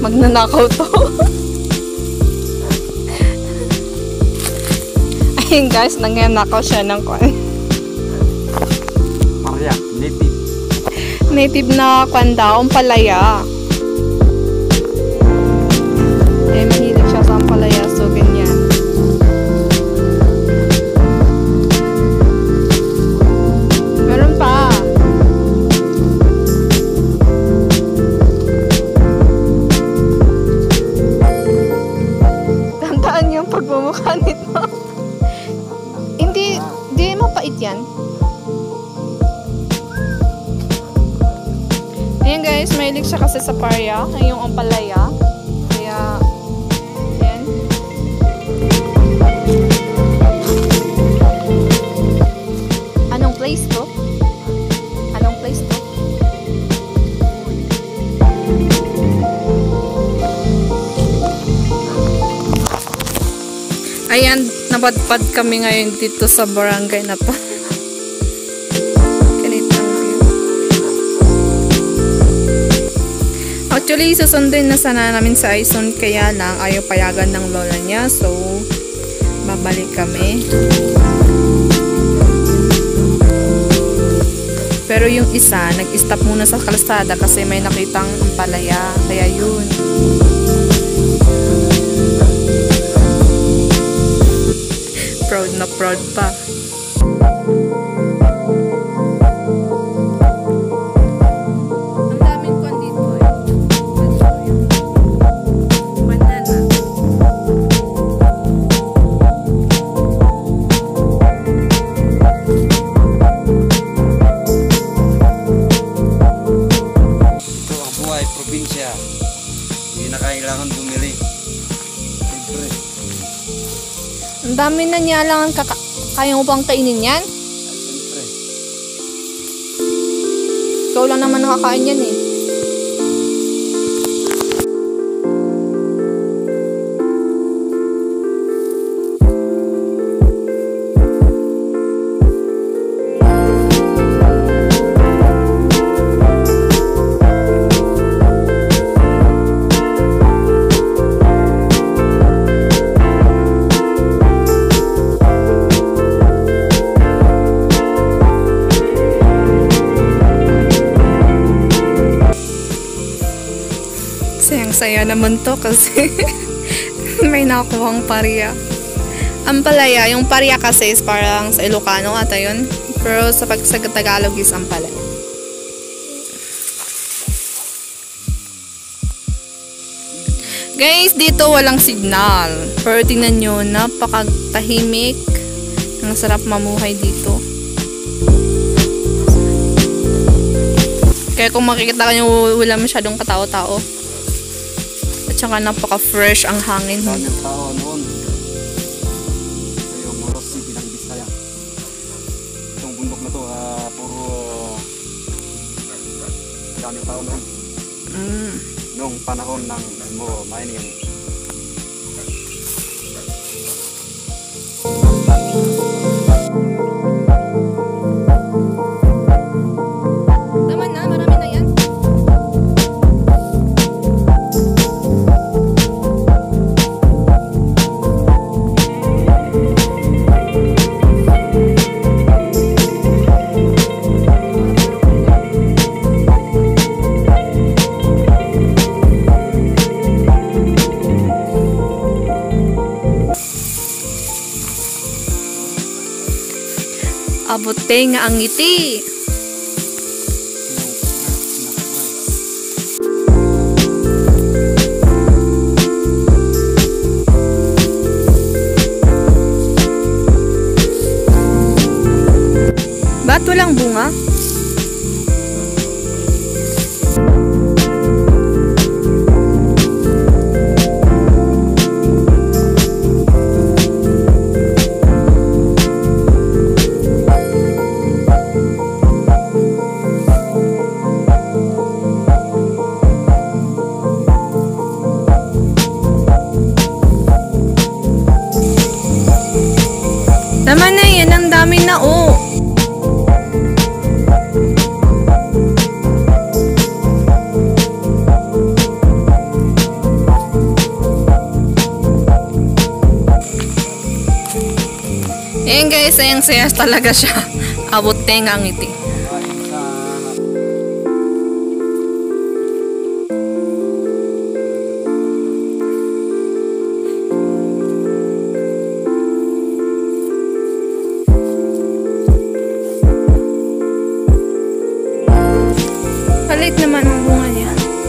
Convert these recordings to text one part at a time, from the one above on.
Magnanakaw to. Ayun guys, nangyanakaw siya ng kwan. Maria, native. Native na kwan daw, ampalaya. Eh, mahilig siya sa ampalaya, so ganyan. Meron pa. Tandaan yung pagmumukha nito. Hindi mapait yan. Ayan guys, mahilig siya kasi sa parya, yung ampalaya. Kaya, ayan. Anong place to? Anong place to? Ayan, napadpad kami ngayon dito sa barangay na to. Actually, susundin na sana namin sa Aison, kaya lang ayaw payagan ng lola niya. So, babalik kami. Pero yung isa, nag-stop muna sa kalsada kasi may nakitang ampalaya. Kaya yun. Proud na proud pa. Probinsya, hindi na kailangan bumili. Siyempre. Ang dami na niya lang kaya mo bang kainin yan? Siyempre. Ikaw lang naman nakakain yan eh. Sayang-saya naman to kasi may nakuhang parya. Ampalaya, yung parya kasi is parang sa Ilocano ata yun. Pero sa Tagalog is ampalaya. Guys, dito walang signal. Pero tingnan nyo, napakatahimik. Ang sarap mamuhay dito. Kaya kung makikita nyo, wala masyadong katao-tao. At saka napaka-fresh ang hangin. Daming tao noon. Ito yung Moros City ng Bisaya. Itong bundok na to, puro daming tao noon. Noong panahon ng mining. Abote nga ang ngiti. Ba't walang bunga? Ayan guys, ayang sayas talaga siya. Abot tenga ang ngiti. Palit naman ang bunga niya.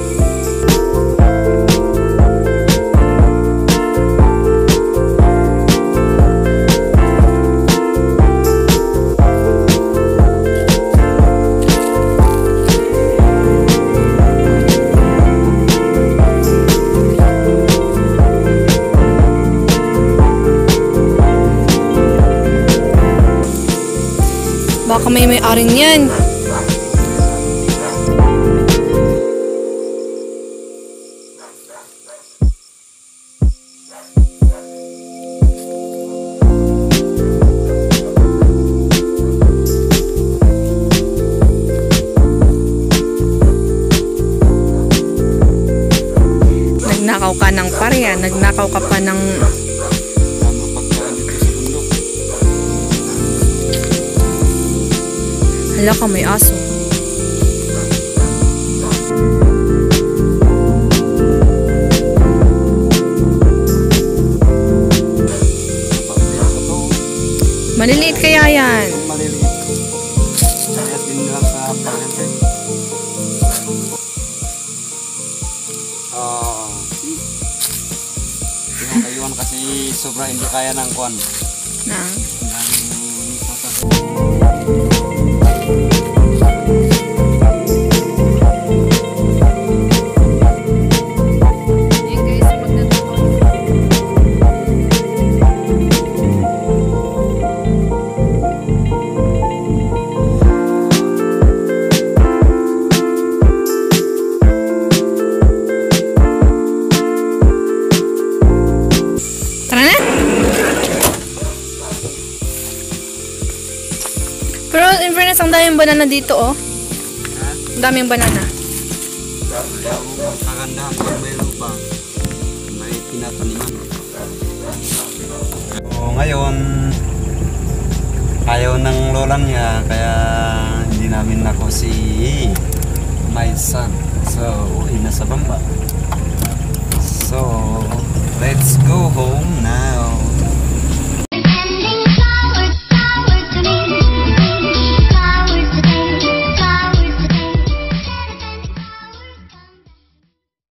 Baka may-aring yan. Nagnakaw ka ng parya, nagnakaw ka pa ng... Hala ka, may aso. Maliliit kaya yan. Maliliit. Kaya din lang sa pagkakas. Yung kayuan kasi sobra hindi kaya ng kwan. Na. Pero in fairness, ang daming banana dito, oh. Ang daming banana. Kagandahan kung may lupa, may pinataniman. So, ngayon, ayaw ng lola niya, kaya hindi namin nako si my son. So, uy, nasa bamba. So, let's go home na.